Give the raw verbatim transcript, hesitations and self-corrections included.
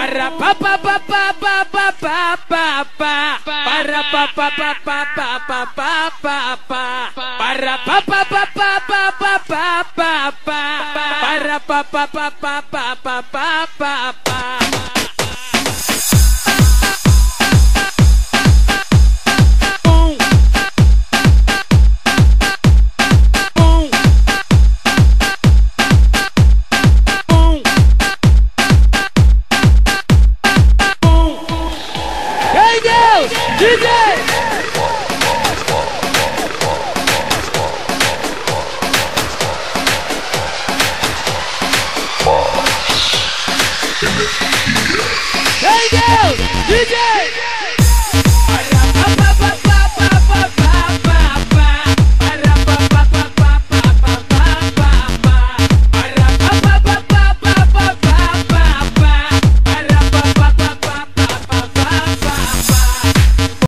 Para pa pa pa pa pa pa pa pa pa. Para pa pa pa pa pa pa pa pa pa. Para pa pa pa pa pa pa pa pa pa. Para pa pa pa pa pa pa pa pa pa. D J! Hey, girls! D J!